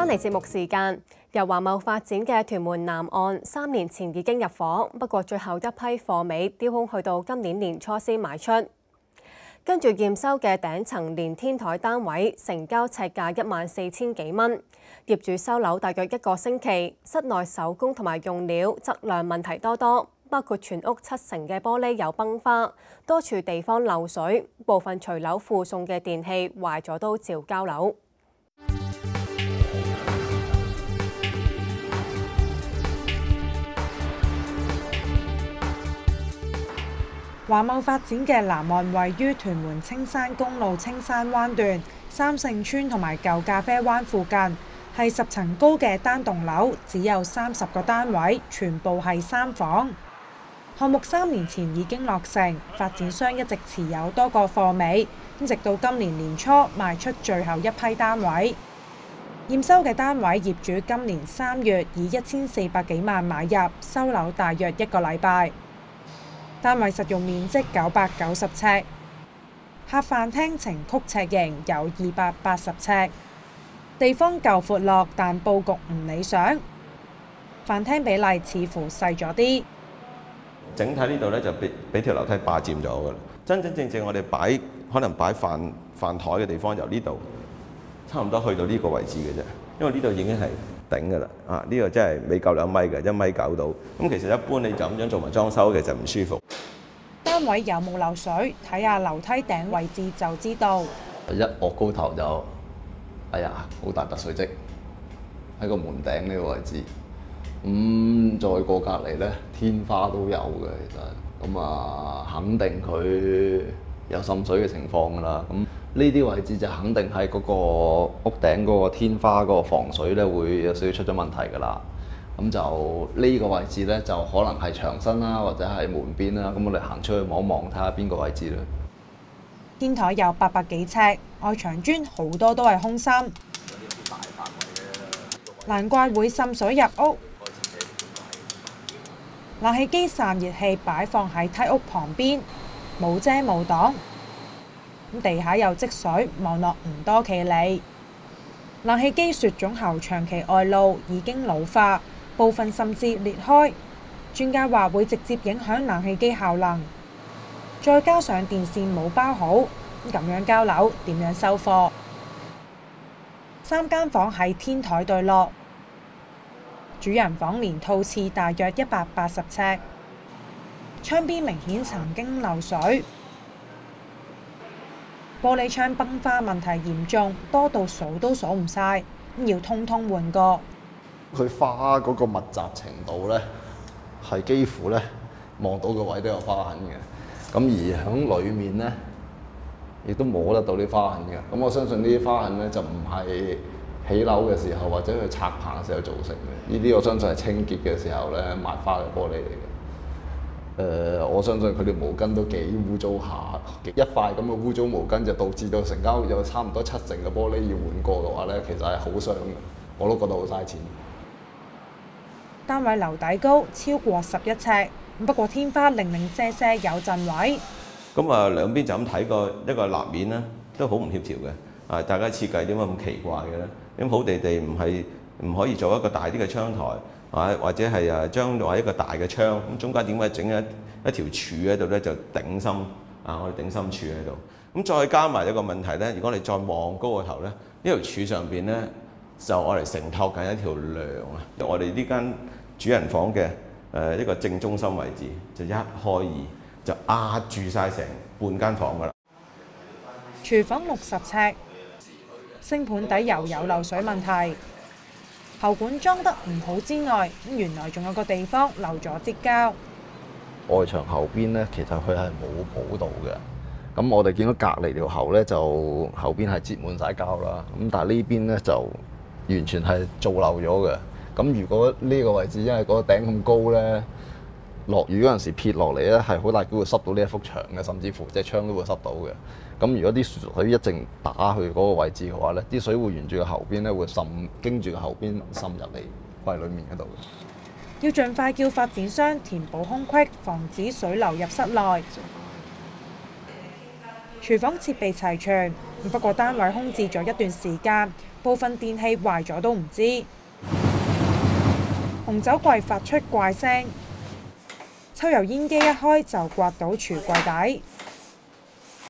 返嚟節目時間，由華懋發展嘅屯門南岸3年前已經入伙，不過最後一批貨尾丟空去到今年年初先賣出。跟住驗收嘅頂層連天台單位成交尺價14000幾蚊，業主收樓大約1個星期，室內手工同埋用料質量問題多多，包括全屋70%嘅玻璃有崩花，多處地方漏水，部分隨樓附送嘅電器壞咗都照交樓。 華懋發展嘅南岸位於屯門青山公路青山灣段三聖村同埋舊咖啡灣附近，係10層高嘅單棟樓，只有30個單位，全部係3房。項目3年前已經落成，發展商一直持有多個貨尾，直到今年年初賣出最後一批單位。驗收嘅單位業主今年3月以1400幾萬買入，收樓大約1個禮拜。單位實用面積990尺，客飯廳呈曲尺型，有280尺，地方夠闊落，但佈局唔理想，飯廳比例似乎細咗啲。 整體呢度咧就俾條樓梯霸佔咗㗎啦。真正我哋可能擺飯台嘅地方，由呢度差唔多去到呢個位置嘅啫，因為呢度已經係頂㗎啦。啊，呢個真係未夠2米嘅，1.9米到。咁其實一般你就咁樣做埋裝修，其實唔舒服。 單位有冇漏水？睇下樓梯頂位置就知道。 一卧高頭就，哎呀，好大笪水漬喺個門頂呢個位置。再過隔離咧，天花都有嘅，其實咁肯定佢有滲水嘅情況㗎啦。咁呢啲位置就肯定係嗰個屋頂嗰個天花嗰個防水咧，會有少少出咗問題㗎啦。咁就呢個位置咧，就可能係牆身啦，或者係門邊啦。咁我哋行出去望一望，睇下邊個位置啦。 天台有800幾尺，外牆磚好多都係空心，難怪會滲水入屋。冷氣機散熱器擺放喺梯屋旁邊，冇遮冇擋。地下又積水，望落唔多企理。冷氣機雪種後長期外露，已經老化，部分甚至裂開。專家話會直接影響冷氣機效能。再加上電線冇包好，咁樣交樓點樣收貨？3間房喺天台對落。主人房連套廁大約180尺，窗邊明顯曾經漏水，玻璃窗崩花問題嚴重，多到數都數唔晒，要通通換過。 佢花嗰個密集程度咧，係幾乎咧望到個位都有花痕嘅。咁而喺裡面咧，亦都摸得到啲花痕嘅。咁我相信呢啲花痕咧就唔係起樓嘅時候或者佢拆棚嘅時候造成嘅，呢啲我相信係清潔嘅時候咧抹花嘅玻璃嚟嘅。我相信佢條毛巾都幾污糟下，一塊咁嘅污糟毛巾就導致到成間屋有差唔多70%嘅玻璃要換過嘅話咧，其實係好傷嘅，我都覺得好嘥錢。 單位樓底高超過11尺，不過天花零零舍舍有陣位。 咁兩邊就咁睇過一個立面咧，都好唔協調嘅。大家設計點解咁奇怪嘅咧？咁好地地唔可以做一個大啲嘅窗台，或者係將來一個大嘅窗，咁中間點解整一條柱喺度咧？就頂心我哋頂心柱喺度。咁再加埋一個問題咧，如果你再望高個頭咧，呢條柱上邊咧就我哋承托緊一條梁啊！我哋呢間主人房嘅一個正中心位置，就一開二就壓住晒成半間房㗎啦。 廚房60尺。星盤底又有漏水問題，喉管裝得唔好之外，原來仲有個地方漏咗支膠。 外牆後邊咧，其實佢係冇補到嘅。咁我哋見到隔離條喉咧，就後邊係擠滿晒膠啦。咁但係呢邊咧就完全係做漏咗嘅。咁如果呢個位置因為嗰個頂咁高咧，落雨嗰陣時撇落嚟咧，係好大機會濕到呢一幅牆嘅，甚至乎隻窗都會濕到嘅。咁如果啲水一直打去嗰個位置嘅話咧，啲水會沿住個後邊咧會經住個後邊滲入嚟櫃裡面嗰度。 要盡快叫發展商填補空隙，防止水流入室內。廚房設備齊全，不過單位空置咗一段時間， 部分電器壞咗都唔知。紅酒櫃發出怪聲，抽油煙機一開就刮到櫥櫃底。